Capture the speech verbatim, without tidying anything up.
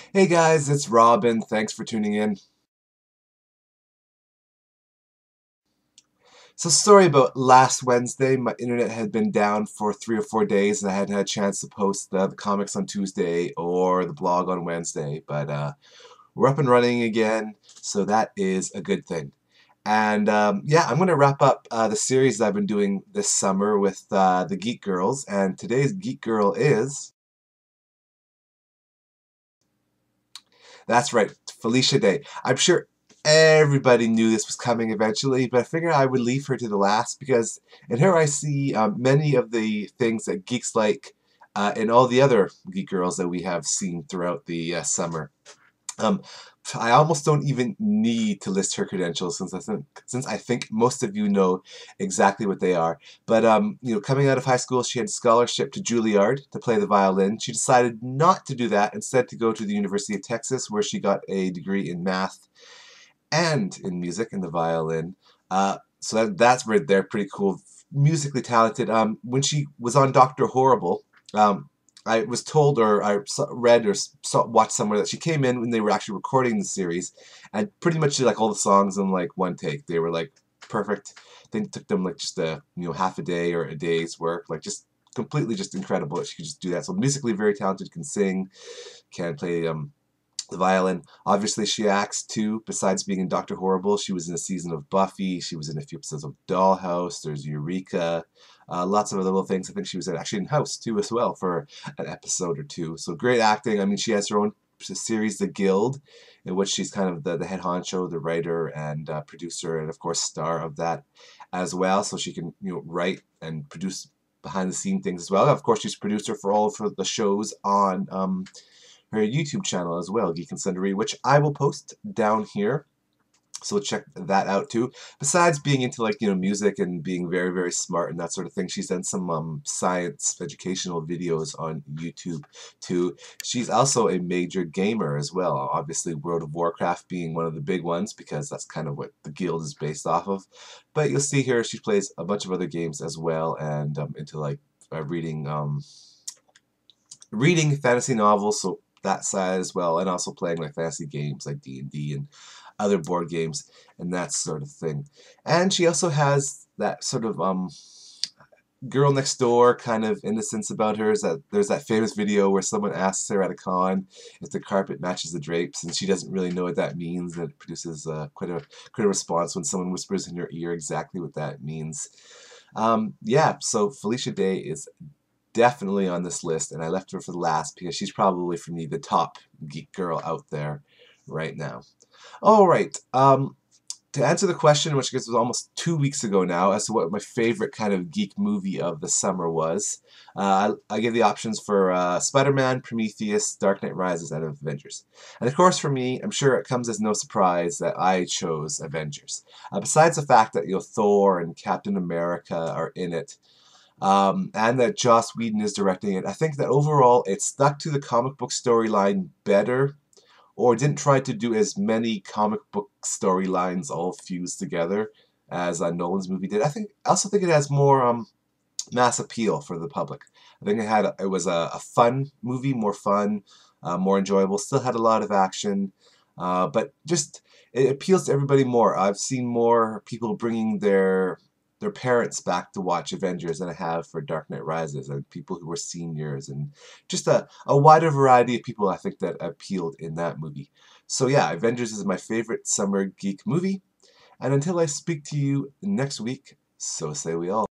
Hey guys, it's Robin. Thanks for tuning in. So, sorry about last Wednesday. My internet had been down for three or four days, and I hadn't had a chance to post the, the comics on Tuesday or the blog on Wednesday. But uh, we're up and running again, so that is a good thing. And um, yeah, I'm going to wrap up uh, the series I've been doing this summer with uh, the Geek Girls. And today's Geek Girl is, that's right, Felicia Day. I'm sure everybody knew this was coming eventually, but I figured I would leave her to the last because in her I see um, many of the things that geeks like uh, and all the other Geek Girls that we have seen throughout the uh, summer. Um, I almost don't even need to list her credentials since I think since I think most of you know exactly what they are. But um, you know, coming out of high school, she had scholarship to Juilliard to play the violin. She decided not to do that, instead to go to the University of Texas, where she got a degree in math and in music and the violin. Uh, so that, that's where they're pretty cool, musically talented. Um, when she was on Doctor Horrible, um, I was told or I read or saw, watched somewhere that she came in when they were actually recording the series and pretty much did like all the songs in like one take. They were like perfect. They took them like just a you know half a day or a day's work. Like just completely just incredible that she could just do that. So musically very talented, can sing, can play um the violin. Obviously, she acts too. Besides being in Doctor Horrible, she was in a season of Buffy. She was in a few episodes of Dollhouse. There's Eureka. Uh, lots of other little things. I think she was actually in House too as well for an episode or two. So great acting. I mean, she has her own series, The Guild, in which she's kind of the, the head honcho, the writer and uh, producer, and of course star of that as well. So she can you know write and produce behind the scene things as well. Of course, she's producer for all of the shows on um, her YouTube channel as well, Geek and Sundry, which I will post down here. So check that out too. Besides being into like, you know, music and being very, very smart and that sort of thing, she's done some um, science educational videos on YouTube too. She's also a major gamer as well. Obviously World of Warcraft being one of the big ones because that's kind of what the guild is based off of. But you'll see here she plays a bunch of other games as well and um, into like uh, reading um, reading fantasy novels, so that side as well, and also playing like fantasy games like D and D and other board games and that sort of thing. And she also has that sort of um girl next door kind of innocence about her. Is that there's that famous video where someone asks her at a con if the carpet matches the drapes, and she doesn't really know what that means, and it produces uh, quite a quite a response when someone whispers in her ear exactly what that means. Um, yeah, so Felicia Day is definitely on this list, and I left her for the last because she's probably for me the top geek girl out there right now. All right, um, to answer the question, which I guess was almost two weeks ago now, as to what my favorite kind of geek movie of the summer was, uh, I, I gave the options for uh, Spider-Man, Prometheus, Dark Knight Rises, and Avengers. And of course, for me, I'm sure it comes as no surprise that I chose Avengers. Uh, besides the fact that you know Thor and Captain America are in it, um, and that Joss Whedon is directing it. I think that overall it stuck to the comic book storyline better, or didn't try to do as many comic book storylines all fused together as uh, Nolan's movie did. I think I also think it has more um, mass appeal for the public. I think it had it was a, a fun movie, more fun, uh, more enjoyable. Still had a lot of action, uh, but just it appeals to everybody more. I've seen more people bringing their their parents back to watch Avengers than I have for Dark Knight Rises, and people who were seniors, and just a, a wider variety of people I think that appealed in that movie. So yeah, Avengers is my favorite summer geek movie. And until I speak to you next week, so say we all.